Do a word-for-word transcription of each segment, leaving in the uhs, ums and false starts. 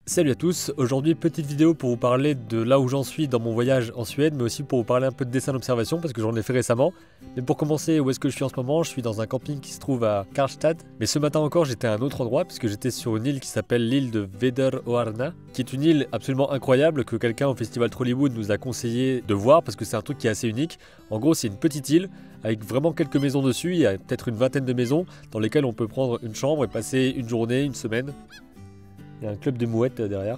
Salut à tous, aujourd'hui petite vidéo pour vous parler de là où j'en suis dans mon voyage en Suède, mais aussi pour vous parler un peu de dessin d'observation parce que j'en ai fait récemment. Mais pour commencer, où est-ce que je suis en ce moment? Je suis dans un camping qui se trouve à Karlstad. Mais ce matin encore, j'étais à un autre endroit puisque j'étais sur une île qui s'appelle l'île de Vederöarna, qui est une île absolument incroyable que quelqu'un au festival Trollywood nous a conseillé de voir parce que c'est un truc qui est assez unique. En gros, c'est une petite île avec vraiment quelques maisons dessus, il y a peut-être une vingtaine de maisons dans lesquelles on peut prendre une chambre et passer une journée, une semaine. Il y a un club de mouettes derrière.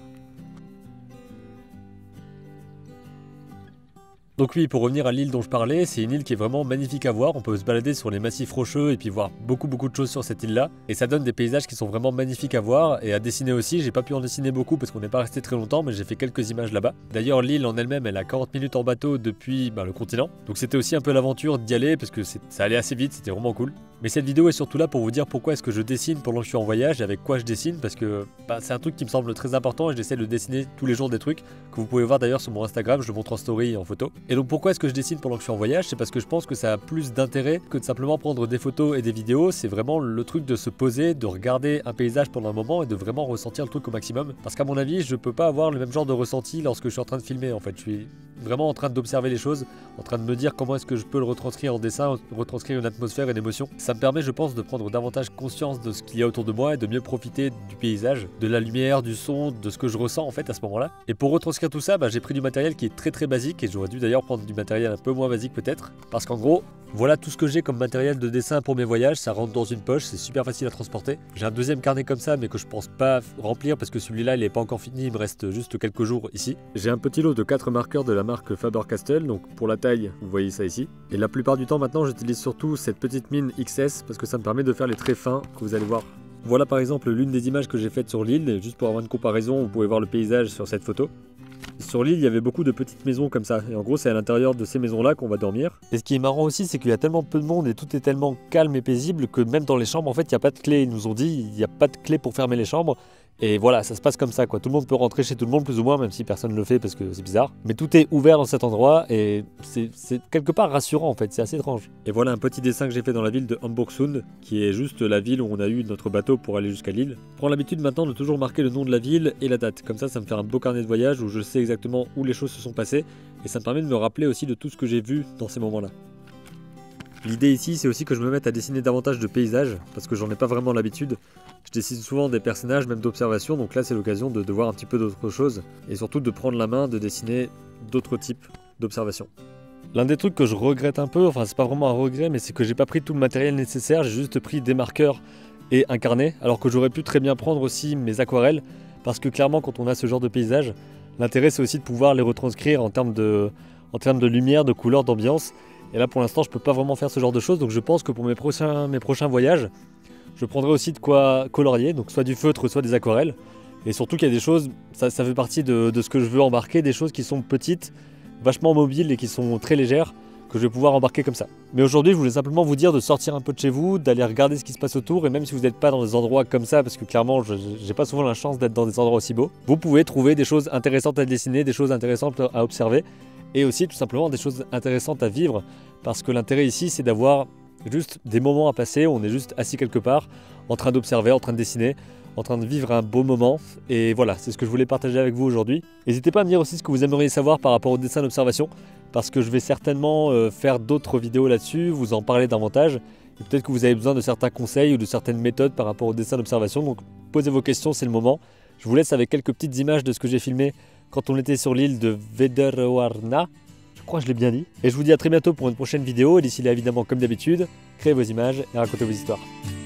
Donc oui, pour revenir à l'île dont je parlais, c'est une île qui est vraiment magnifique à voir. On peut se balader sur les massifs rocheux et puis voir beaucoup beaucoup de choses sur cette île-là. Et ça donne des paysages qui sont vraiment magnifiques à voir et à dessiner aussi. J'ai pas pu en dessiner beaucoup parce qu'on n'est pas resté très longtemps, mais j'ai fait quelques images là-bas. D'ailleurs, l'île en elle-même, elle a quarante minutes en bateau depuis bah, le continent. Donc c'était aussi un peu l'aventure d'y aller parce que ça allait assez vite, c'était vraiment cool. Mais cette vidéo est surtout là pour vous dire pourquoi est-ce que je dessine pendant que je suis en voyage et avec quoi je dessine, parce que bah, c'est un truc qui me semble très important et j'essaie de dessiner tous les jours des trucs que vous pouvez voir d'ailleurs sur mon Instagram, je le montre en story et en photo. Et donc pourquoi est-ce que je dessine pendant que je suis en voyage? C'est parce que je pense que ça a plus d'intérêt que de simplement prendre des photos et des vidéos. C'est vraiment le truc de se poser, de regarder un paysage pendant un moment et de vraiment ressentir le truc au maximum. Parce qu'à mon avis, je peux pas avoir le même genre de ressenti lorsque je suis en train de filmer en fait. Je suis vraiment en train d'observer les choses, en train de me dire comment est-ce que je peux le retranscrire en dessin, retranscrire une atmosphère, une émotion. Ça me permet, je pense, de prendre davantage conscience de ce qu'il y a autour de moi et de mieux profiter du paysage, de la lumière, du son, de ce que je ressens en fait à ce moment-là. Et pour retranscrire tout ça, bah, j'ai pris du matériel qui est très très basique et j'aurais dû d'ailleurs prendre du matériel un peu moins basique peut-être, parce qu'en gros, voilà tout ce que j'ai comme matériel de dessin pour mes voyages, ça rentre dans une poche, c'est super facile à transporter. J'ai un deuxième carnet comme ça mais que je pense pas remplir parce que celui-là il est pas encore fini, il me reste juste quelques jours ici. J'ai un petit lot de quatre marqueurs de la marque Faber-Castell, donc pour la taille, vous voyez ça ici. Et la plupart du temps maintenant j'utilise surtout cette petite mine X S parce que ça me permet de faire les traits fins que vous allez voir. Voilà par exemple l'une des images que j'ai faites sur l'île, et juste pour avoir une comparaison, vous pouvez voir le paysage sur cette photo. Sur l'île, il y avait beaucoup de petites maisons comme ça, et en gros c'est à l'intérieur de ces maisons-là qu'on va dormir. Et ce qui est marrant aussi, c'est qu'il y a tellement peu de monde et tout est tellement calme et paisible que même dans les chambres, en fait, il n'y a pas de clé. Ils nous ont dit, il n'y a pas de clé pour fermer les chambres. Et voilà, ça se passe comme ça, quoi. Tout le monde peut rentrer chez tout le monde, plus ou moins, même si personne ne le fait parce que c'est bizarre. Mais tout est ouvert dans cet endroit et c'est quelque part rassurant, en fait. C'est assez étrange. Et voilà un petit dessin que j'ai fait dans la ville de Hamburgsund, qui est juste la ville où on a eu notre bateau pour aller jusqu'à l'île. Je prends l'habitude maintenant de toujours marquer le nom de la ville et la date. Comme ça, ça me fait un beau carnet de voyage où je sais exactement où les choses se sont passées. Et ça me permet de me rappeler aussi de tout ce que j'ai vu dans ces moments-là. L'idée ici, c'est aussi que je me mette à dessiner davantage de paysages, parce que j'en ai pas vraiment l'habitude. Je dessine souvent des personnages, même d'observation, donc là c'est l'occasion de, de voir un petit peu d'autres choses, et surtout de prendre la main, de dessiner d'autres types d'observations. L'un des trucs que je regrette un peu, enfin c'est pas vraiment un regret, mais c'est que j'ai pas pris tout le matériel nécessaire, j'ai juste pris des marqueurs et un carnet, alors que j'aurais pu très bien prendre aussi mes aquarelles, parce que clairement quand on a ce genre de paysage, l'intérêt c'est aussi de pouvoir les retranscrire en termes de, en termes de lumière, de couleur, d'ambiance. Et là pour l'instant je peux pas vraiment faire ce genre de choses, donc je pense que pour mes prochains, mes prochains voyages, je prendrai aussi de quoi colorier, donc soit du feutre, soit des aquarelles. Et surtout qu'il y a des choses, ça, ça fait partie de, de ce que je veux embarquer, des choses qui sont petites, vachement mobiles et qui sont très légères, que je vais pouvoir embarquer comme ça. Mais aujourd'hui je voulais simplement vous dire de sortir un peu de chez vous, d'aller regarder ce qui se passe autour, et même si vous n'êtes pas dans des endroits comme ça, parce que clairement je n'ai pas souvent la chance d'être dans des endroits aussi beaux, vous pouvez trouver des choses intéressantes à dessiner, des choses intéressantes à observer, et aussi tout simplement des choses intéressantes à vivre, parce que l'intérêt ici c'est d'avoir juste des moments à passer où on est juste assis quelque part, en train d'observer, en train de dessiner, en train de vivre un beau moment. Et voilà, c'est ce que je voulais partager avec vous aujourd'hui. N'hésitez pas à me dire aussi ce que vous aimeriez savoir par rapport au dessin d'observation, parce que je vais certainement euh, faire d'autres vidéos là-dessus, vous en parler davantage. Et peut-être que vous avez besoin de certains conseils ou de certaines méthodes par rapport au dessin d'observation, donc posez vos questions, c'est le moment. Je vous laisse avec quelques petites images de ce que j'ai filmé quand on était sur l'île de Vederöarna. Je crois que je l'ai bien dit. Et je vous dis à très bientôt pour une prochaine vidéo. Et d'ici là, évidemment, comme d'habitude, créez vos images et racontez vos histoires.